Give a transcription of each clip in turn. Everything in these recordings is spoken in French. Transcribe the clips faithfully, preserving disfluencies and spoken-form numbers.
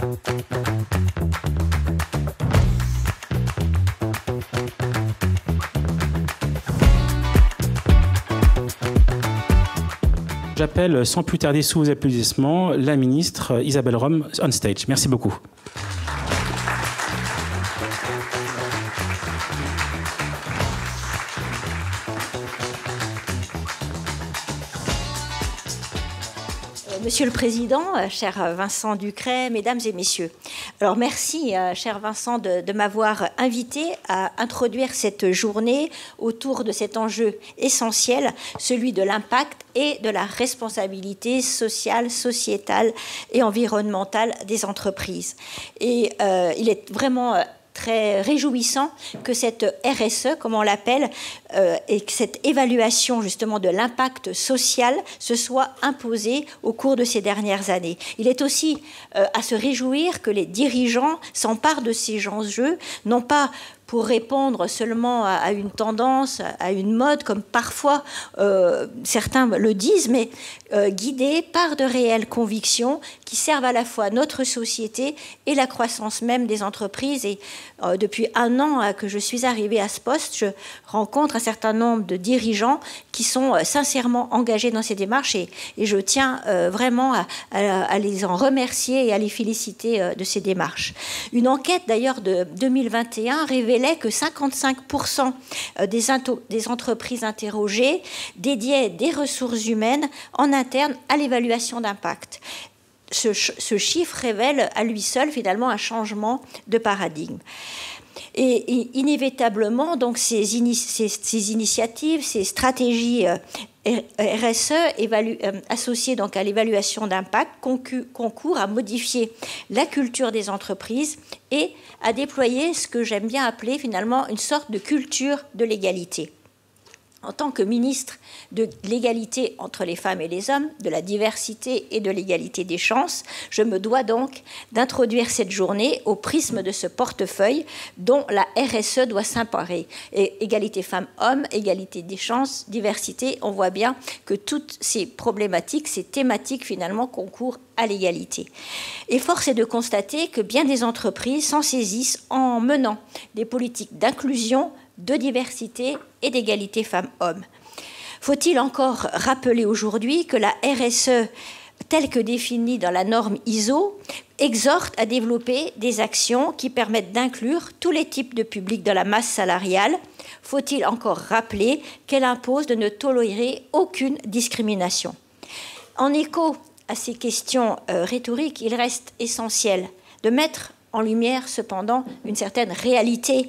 J'appelle sans plus tarder sous vos applaudissements la ministre Isabelle Rome on stage. Merci beaucoup. Monsieur le Président, cher Vincent Ducret, Mesdames et Messieurs. Alors merci, cher Vincent, de, de m'avoir invité à introduire cette journée autour de cet enjeu essentiel, celui de l'impact et de la responsabilité sociale, sociétale et environnementale des entreprises. Et euh, il est vraiment très réjouissant que cette R S E, comme on l'appelle, euh, et que cette évaluation justement de l'impact social se soit imposée au cours de ces dernières années. Il est aussi euh, à se réjouir que les dirigeants s'emparent de ces enjeux, non pas pour répondre seulement à, à une tendance, à une mode, comme parfois euh, certains le disent, mais euh, guidés par de réelles convictions qui servent à la fois notre société et la croissance même des entreprises. Et euh, depuis un an euh, que je suis arrivée à ce poste, je rencontre un certain nombre de dirigeants qui sont euh, sincèrement engagés dans ces démarches et, et je tiens euh, vraiment à, à, à les en remercier et à les féliciter euh, de ces démarches. Une enquête d'ailleurs de deux mille vingt et un révélait que cinquante-cinq pour cent des, des entreprises interrogées dédiaient des ressources humaines en interne à l'évaluation d'impact. Ce, ce chiffre révèle à lui seul finalement un changement de paradigme. Et, et inévitablement, donc, ces, ini ces, ces initiatives, ces stratégies euh, R S E évalue, euh, associées donc à l'évaluation d'impact concourent à modifier la culture des entreprises et à déployer ce que j'aime bien appeler finalement une sorte de culture de l'égalité. En tant que ministre de l'égalité entre les femmes et les hommes, de la diversité et de l'égalité des chances, je me dois donc d'introduire cette journée au prisme de ce portefeuille dont la R S E doit s'emparer. Et égalité femmes-hommes, égalité des chances, diversité, on voit bien que toutes ces problématiques, ces thématiques finalement concourent à l'égalité. Et force est de constater que bien des entreprises s'en saisissent en menant des politiques d'inclusion, de diversité et d'égalité femmes-hommes. Faut-il encore rappeler aujourd'hui que la R S E, telle que définie dans la norme I S O, exhorte à développer des actions qui permettent d'inclure tous les types de publics dans la masse salariale? Faut-il encore rappeler qu'elle impose de ne tolérer aucune discrimination? En écho à ces questions euh, rhétoriques, il reste essentiel de mettre en lumière cependant une certaine réalité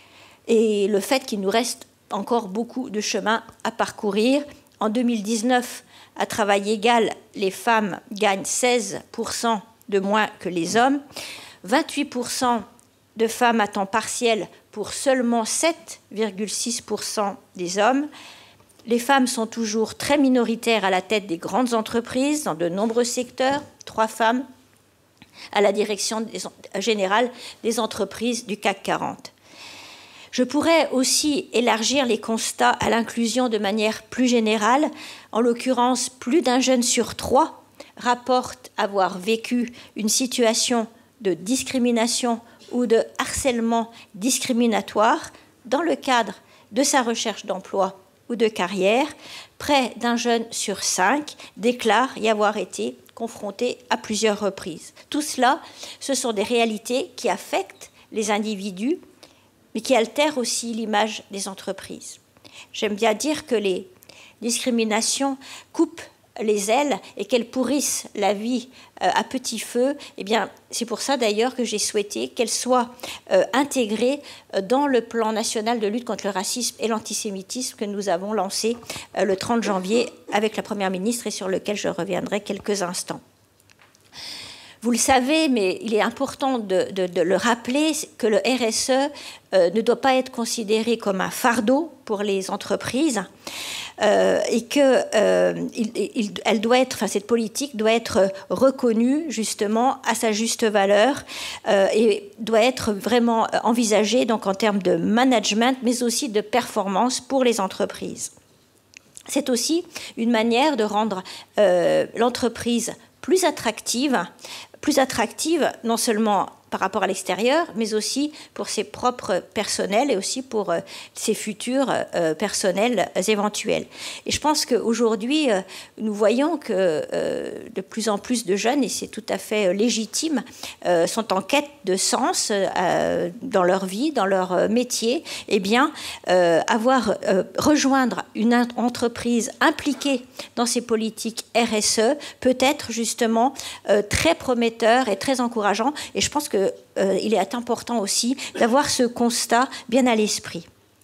et le fait qu'il nous reste encore beaucoup de chemin à parcourir. En deux mille dix-neuf, à travail égal, les femmes gagnent seize pour cent de moins que les hommes, vingt-huit pour cent de femmes à temps partiel pour seulement sept virgule six pour cent des hommes. Les femmes sont toujours très minoritaires à la tête des grandes entreprises dans de nombreux secteurs, trois femmes à la direction générale des entreprises du C A C quarante. Je pourrais aussi élargir les constats à l'inclusion de manière plus générale. En l'occurrence, plus d'un jeune sur trois rapporte avoir vécu une situation de discrimination ou de harcèlement discriminatoire dans le cadre de sa recherche d'emploi ou de carrière. Près d'un jeune sur cinq déclare y avoir été confronté à plusieurs reprises. Tout cela, ce sont des réalités qui affectent les individus, mais qui altèrent aussi l'image des entreprises. J'aime bien dire que les discriminations coupent les ailes et qu'elles pourrissent la vie euh, à petit feu. Eh bien, c'est pour ça d'ailleurs que j'ai souhaité qu'elles soient euh, intégrées dans le plan national de lutte contre le racisme et l'antisémitisme que nous avons lancé euh, le trente janvier avec la Première ministre et sur lequel je reviendrai quelques instants. Vous le savez, mais il est important de, de, de le rappeler, que le R S E euh, ne doit pas être considéré comme un fardeau pour les entreprises euh, et que euh, il, il, elle doit être, enfin, cette politique doit être reconnue justement à sa juste valeur euh, et doit être vraiment envisagée donc en termes de management, mais aussi de performance pour les entreprises. C'est aussi une manière de rendre euh, l'entreprise plus attractive plus attractive, non seulement par rapport à l'extérieur, mais aussi pour ses propres personnels et aussi pour euh, ses futurs euh, personnels éventuels. Et je pense qu'aujourd'hui, euh, nous voyons que euh, de plus en plus de jeunes, et c'est tout à fait euh, légitime, euh, sont en quête de sens euh, dans leur vie, dans leur euh, métier. Eh bien, euh, avoir euh, rejoindre une entreprise impliquée dans ces politiques R S E peut être justement euh, très prometteur et très encourageant. Et je pense que Euh, il est important aussi d'avoir ce constat bien à l'esprit.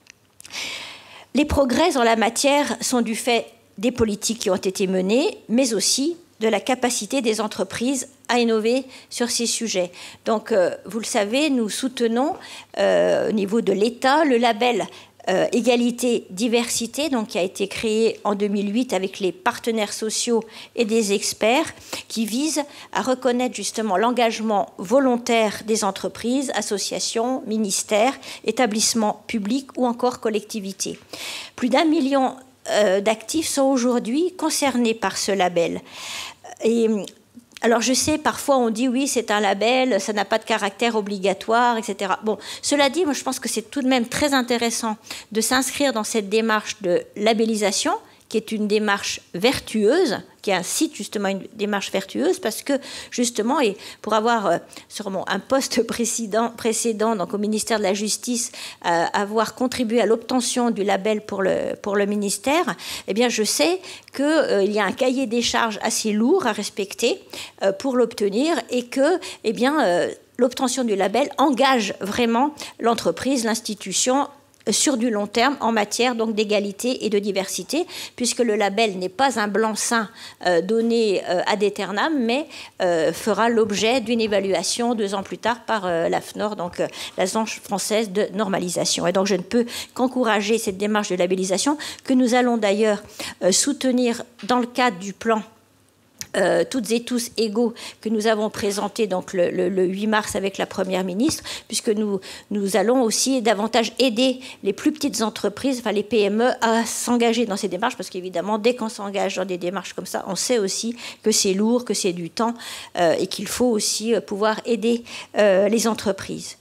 Les progrès en la matière sont du fait des politiques qui ont été menées, mais aussi de la capacité des entreprises à innover sur ces sujets. Donc, euh, vous le savez, nous soutenons euh, au niveau de l'État le label Euh, égalité, diversité, donc qui a été créé en deux mille huit avec les partenaires sociaux et des experts, qui vise à reconnaître justement l'engagement volontaire des entreprises, associations, ministères, établissements publics ou encore collectivités. Plus d'un million euh, d'actifs sont aujourd'hui concernés par ce label. Et alors je sais, parfois on dit oui, c'est un label, ça n'a pas de caractère obligatoire, et cetera. Bon, cela dit, moi je pense que c'est tout de même très intéressant de s'inscrire dans cette démarche de labellisation, qui est une démarche vertueuse, qui incite justement une démarche vertueuse, parce que justement, et pour avoir euh, sur mon, un poste précédent, précédent donc au ministère de la Justice, euh, avoir contribué à l'obtention du label pour le, pour le ministère, eh bien je sais qu'il euh, y a un cahier des charges assez lourd à respecter euh, pour l'obtenir, et que eh bien, euh, l'obtention du label engage vraiment l'entreprise, l'institution, sur du long terme en matière donc d'égalité et de diversité, puisque le label n'est pas un blanc-seing euh, donné euh, ad aeternam, mais euh, fera l'objet d'une évaluation deux ans plus tard par euh, l'A F N O R, donc euh, l'Agence française de normalisation. Et donc je ne peux qu'encourager cette démarche de labellisation, que nous allons d'ailleurs euh, soutenir dans le cadre du plan Euh, toutes et tous égaux que nous avons présenté donc le, le, le huit mars avec la Première ministre, puisque nous, nous allons aussi davantage aider les plus petites entreprises, enfin les P M E, à s'engager dans ces démarches, parce qu'évidemment, dès qu'on s'engage dans des démarches comme ça, on sait aussi que c'est lourd, que c'est du temps euh, et qu'il faut aussi euh, pouvoir aider euh, les entreprises.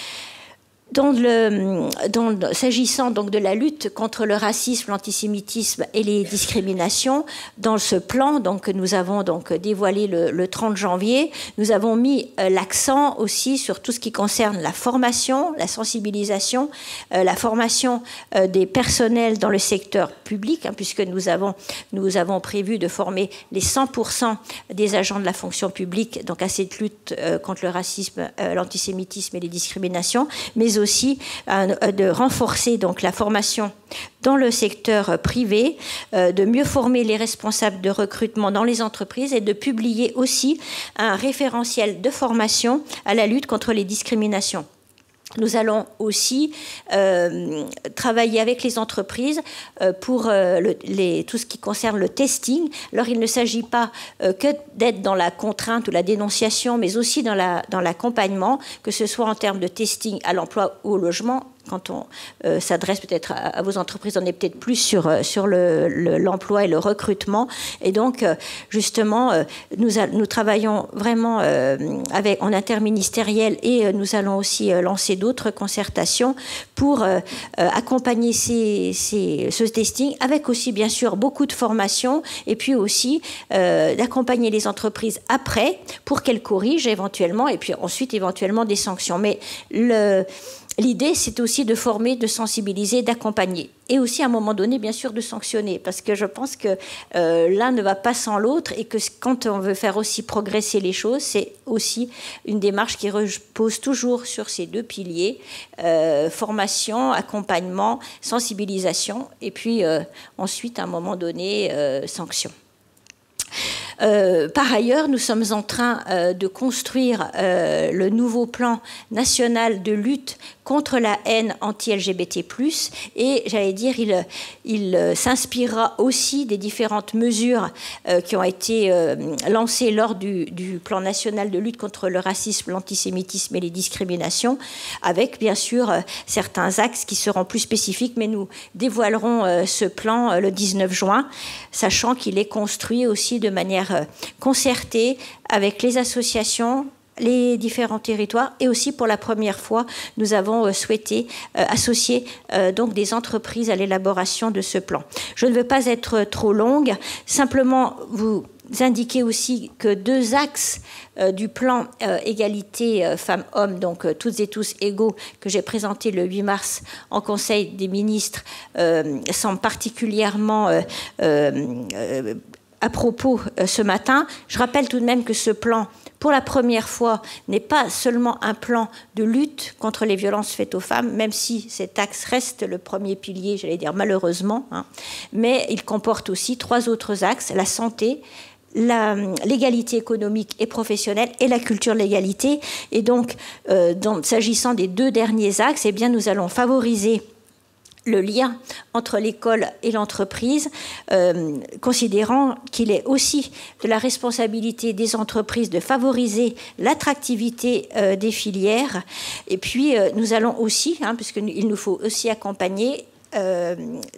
Dans le, dans, s'agissant donc de la lutte contre le racisme, l'antisémitisme et les discriminations, dans ce plan donc, que nous avons donc dévoilé le, le trente janvier, nous avons mis euh, l'accent aussi sur tout ce qui concerne la formation, la sensibilisation, euh, la formation euh, des personnels dans le secteur public, hein, puisque nous avons, nous avons prévu de former les cent pour cent des agents de la fonction publique donc à cette lutte euh, contre le racisme, euh, l'antisémitisme et les discriminations, mais aussi aussi euh, de renforcer donc la formation dans le secteur privé, euh, de mieux former les responsables de recrutement dans les entreprises et de publier aussi un référentiel de formation à la lutte contre les discriminations. Nous allons aussi euh, travailler avec les entreprises euh, pour euh, le, les, tout ce qui concerne le testing. Alors, il ne s'agit pas euh, que d'être dans la contrainte ou la dénonciation, mais aussi dans, la, dans l'accompagnement, que ce soit en termes de testing à l'emploi ou au logement. Quand on euh, s'adresse peut-être à, à vos entreprises, on est peut-être plus sur, euh, sur le, le, l'emploi et le recrutement. Et donc, euh, justement, euh, nous, a, nous travaillons vraiment euh, avec, en interministériel et euh, nous allons aussi euh, lancer d'autres concertations pour euh, euh, accompagner ces, ces, ce testing, avec aussi, bien sûr, beaucoup de formation et puis aussi euh, d'accompagner les entreprises après pour qu'elles corrigent éventuellement et puis ensuite, éventuellement, des sanctions. Mais le... L'idée, c'est aussi de former, de sensibiliser, d'accompagner. Et aussi, à un moment donné, bien sûr, de sanctionner. Parce que je pense que euh, l'un ne va pas sans l'autre et que quand on veut faire aussi progresser les choses, c'est aussi une démarche qui repose toujours sur ces deux piliers, euh, formation, accompagnement, sensibilisation, et puis euh, ensuite, à un moment donné, euh, sanction. Euh, par ailleurs, nous sommes en train euh, de construire euh, le nouveau plan national de lutte contre la haine anti-L G B T plus, et j'allais dire, il, il euh, s'inspirera aussi des différentes mesures euh, qui ont été euh, lancées lors du, du plan national de lutte contre le racisme, l'antisémitisme et les discriminations, avec bien sûr euh, certains axes qui seront plus spécifiques, mais nous dévoilerons euh, ce plan euh, le dix-neuf juin, sachant qu'il est construit aussi de manière manière concertée avec les associations, les différents territoires, et aussi pour la première fois, nous avons souhaité euh, associer euh, donc des entreprises à l'élaboration de ce plan. Je ne veux pas être trop longue, simplement vous indiquer aussi que deux axes euh, du plan euh, égalité euh, femmes-hommes, donc euh, toutes et tous égaux, que j'ai présenté le huit mars en Conseil des ministres, euh, semblent particulièrement euh, euh, à propos euh, ce matin. Je rappelle tout de même que ce plan, pour la première fois, n'est pas seulement un plan de lutte contre les violences faites aux femmes, même si cet axe reste le premier pilier, j'allais dire malheureusement, hein, mais il comporte aussi trois autres axes, la santé, l'égalité économique et professionnelle et la culture de l'égalité. Et donc, euh, s'agissant des deux derniers axes, eh bien, nous allons favoriser le lien entre l'école et l'entreprise, euh, considérant qu'il est aussi de la responsabilité des entreprises de favoriser l'attractivité euh, des filières. Et puis, euh, nous allons aussi, hein, puisqu'il nous faut aussi accompagner euh,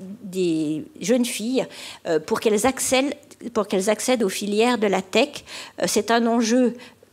des jeunes filles euh, pour qu'elles accèdent, pour qu'elles accèdent aux filières de la tech. Euh, c'est un enjeu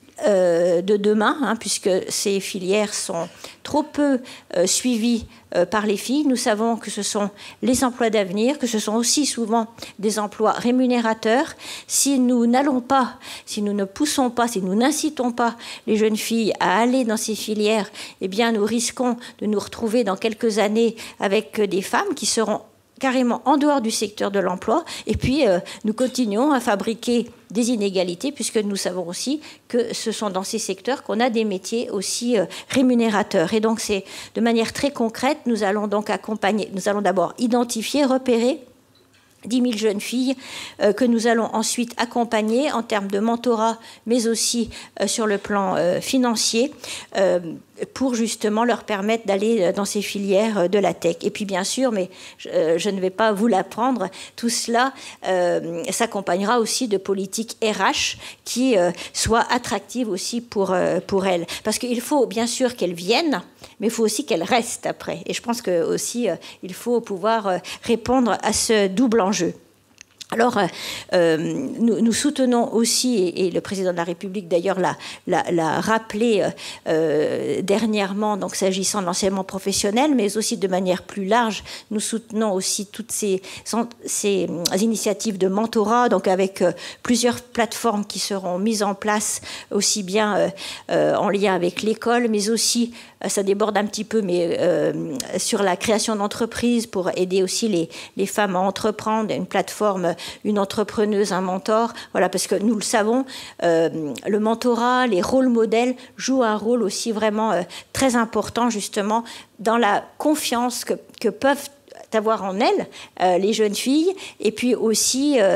Euh, de demain, hein, puisque ces filières sont trop peu euh, suivies euh, par les filles. Nous savons que ce sont les emplois d'avenir, que ce sont aussi souvent des emplois rémunérateurs. Si nous n'allons pas, si nous ne poussons pas, si nous n'incitons pas les jeunes filles à aller dans ces filières, eh bien, nous risquons de nous retrouver dans quelques années avec des femmes qui seront carrément en dehors du secteur de l'emploi, et puis euh, nous continuons à fabriquer des inégalités, puisque nous savons aussi que ce sont dans ces secteurs qu'on a des métiers aussi euh, rémunérateurs. Et donc, c'est de manière très concrète, nous allons donc accompagner, nous allons d'abord identifier, repérer dix mille jeunes filles euh, que nous allons ensuite accompagner en termes de mentorat, mais aussi euh, sur le plan euh, financier, euh, pour justement leur permettre d'aller dans ces filières de la tech. Et puis bien sûr, mais je, je ne vais pas vous l'apprendre, tout cela euh, s'accompagnera aussi de politiques R H qui euh, soient attractives aussi pour, euh, pour elles. Parce qu'il faut bien sûr qu'elles viennent, mais il faut aussi qu'elles restent après. Et je pense que aussi euh, il faut pouvoir euh, répondre à ce double enjeu. Alors, euh, nous, nous soutenons aussi, et, et le président de la République d'ailleurs l'a rappelé euh, dernièrement, donc s'agissant de l'enseignement professionnel, mais aussi de manière plus large, nous soutenons aussi toutes ces, ces initiatives de mentorat, donc avec euh, plusieurs plateformes qui seront mises en place, aussi bien euh, euh, en lien avec l'école, mais aussi, euh, ça déborde un petit peu, mais euh, sur la création d'entreprises pour aider aussi les, les femmes à entreprendre, une plateforme, une entrepreneuse, un mentor, voilà, parce que nous le savons, euh, le mentorat, les rôles modèles jouent un rôle aussi vraiment euh, très important justement dans la confiance que, que peuvent avoir en elles euh, les jeunes filles, et puis aussi euh,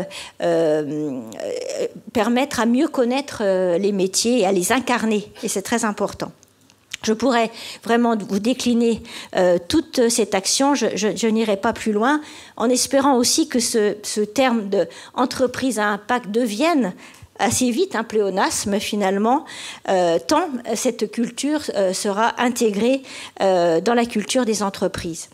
euh, permettre à mieux connaître euh, les métiers et à les incarner, et c'est très important. Je pourrais vraiment vous décliner euh, toute cette action, je, je, je n'irai pas plus loin, en espérant aussi que ce, ce terme d'entreprise à impact devienne assez vite un pléonasme finalement, euh, tant cette culture euh, sera intégrée euh, dans la culture des entreprises.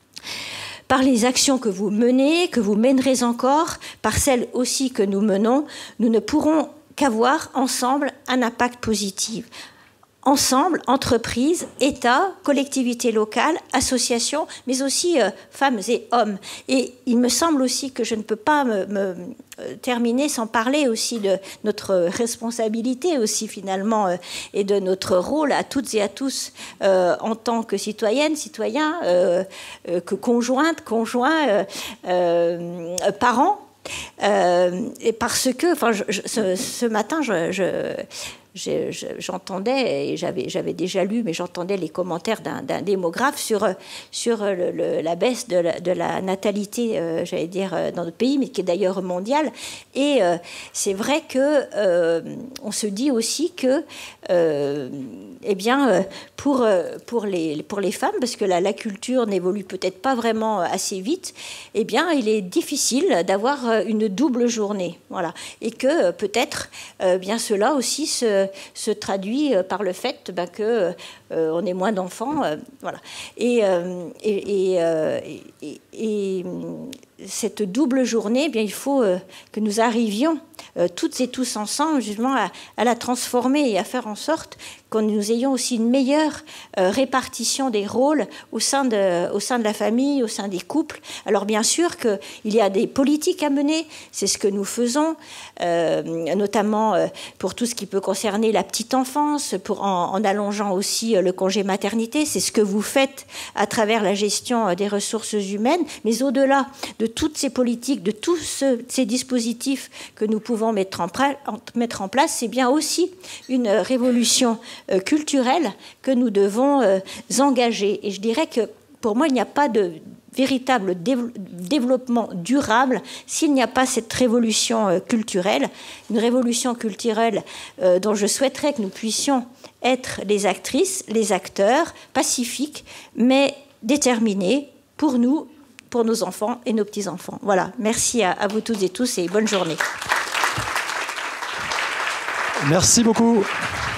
Par les actions que vous menez, que vous mènerez encore, par celles aussi que nous menons, nous ne pourrons qu'avoir ensemble un impact positif. Ensemble, entreprises, États, collectivités locales, associations, mais aussi euh, femmes et hommes. Et il me semble aussi que je ne peux pas me, me terminer sans parler aussi de notre responsabilité aussi finalement euh, et de notre rôle à toutes et à tous euh, en tant que citoyennes, citoyens, euh, euh, que conjointes, conjoints, euh, euh, parents. Euh, et parce que, enfin, je, je, ce, ce matin, je, je j'entendais, et j'avais déjà lu, mais j'entendais les commentaires d'un démographe sur, sur le, le, la baisse de la, de la natalité, euh, j'allais dire, dans notre pays, mais qui est d'ailleurs mondiale. Et euh, c'est vrai que euh, on se dit aussi que, euh, eh bien, pour, pour, les, pour les femmes, parce que la, la culture n'évolue peut-être pas vraiment assez vite, eh bien, il est difficile d'avoir une double journée. Voilà. Et que peut-être, euh, bien cela aussi se se traduit par le fait ben, que euh, on ait moins d'enfants, euh, voilà. Et, euh, et, et, euh, et, et cette double journée, eh bien, il faut euh, que nous arrivions euh, toutes et tous ensemble, justement, à, à la transformer et à faire en sorte que nous ayons aussi une meilleure euh, répartition des rôles au sein, de, au sein de la famille, au sein des couples. Alors bien sûr qu'il y a des politiques à mener, c'est ce que nous faisons, euh, notamment euh, pour tout ce qui peut concerner la petite enfance, pour, en, en allongeant aussi euh, le congé maternité. C'est ce que vous faites à travers la gestion euh, des ressources humaines, mais au-delà de toutes ces politiques, de tous ce, ces dispositifs que nous pouvons mettre en, mettre en place, c'est bien aussi une révolution Euh, culturelle que nous devons euh, engager. Et je dirais que pour moi, il n'y a pas de véritable dév- développement durable s'il n'y a pas cette révolution euh, culturelle. Une révolution culturelle euh, dont je souhaiterais que nous puissions être les actrices, les acteurs, pacifiques, mais déterminés pour nous, pour nos enfants et nos petits-enfants. Voilà, merci à, à vous toutes et tous et bonne journée. Merci beaucoup.